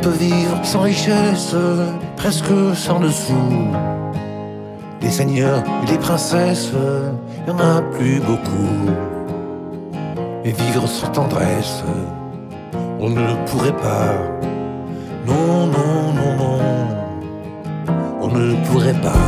peut vivre sans richesse, presque sans dessous. Des seigneurs et des princesses, y en a plus beaucoup. Mais vivre sans tendresse, on ne le pourrait pas. Non, non, non, non, on ne le pourrait pas.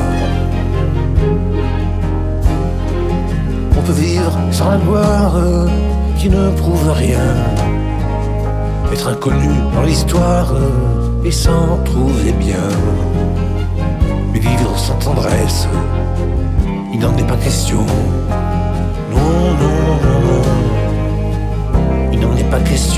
On peut vivre sans la gloire qui ne prouve rien, être inconnu dans l'histoire et s'en trouver bien. Mais vivre sans tendresse, il n'en est pas question. Non, non, non, non, il n'en est pas question.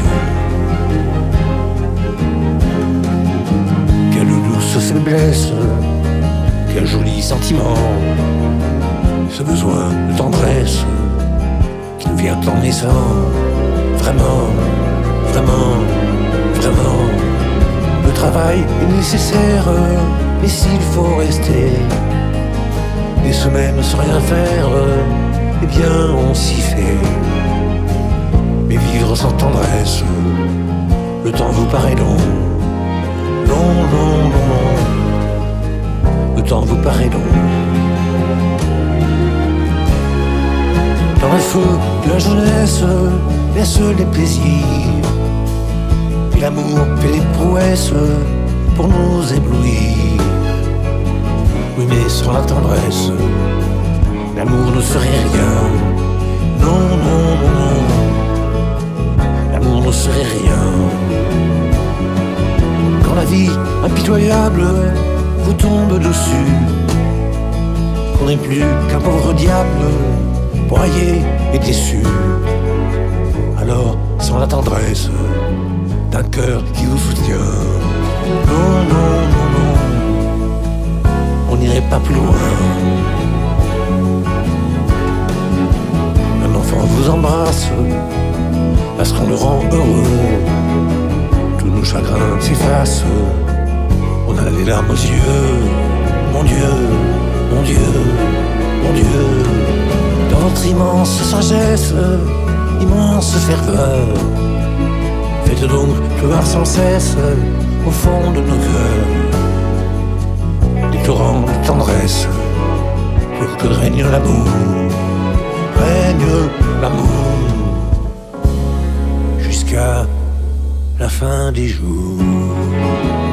Quelle douce faiblesse, quel joli sentiment, ce besoin de tendresse qui nous vient en naissant. Vraiment, vraiment, vraiment, le travail est nécessaire, et s'il faut rester des semaines sans rien faire, eh bien on s'y fait. Mais vivre sans tendresse, le temps vous paraît long. Non, non, non, non, le temps vous paraît long. Dans le feu de la jeunesse laisse les plaisirs, et l'amour fait des prouesses pour nous éblouir. Oui, mais sans la tendresse, l'amour ne serait rien. Non, non, non, non, l'amour ne serait rien. Quand la vie impitoyable vous tombe dessus, qu'on n'est plus qu'un pauvre diable, broyé et déçu, alors sans la tendresse d'un cœur qui vous soutient, non, non, non, non, on n'irait pas plus loin. Un enfant vous embrasse parce qu'on le rend heureux, tous nos chagrins s'effacent, on a les larmes aux yeux. Mon Dieu, mon Dieu, mon Dieu, dans votre immense sagesse, immense ferveur, faites donc pleuvoir sans cesse au fond de nos cœurs des torrents de tendresse pour que règne l'amour, règne l'amour jusqu'à la fin des jours.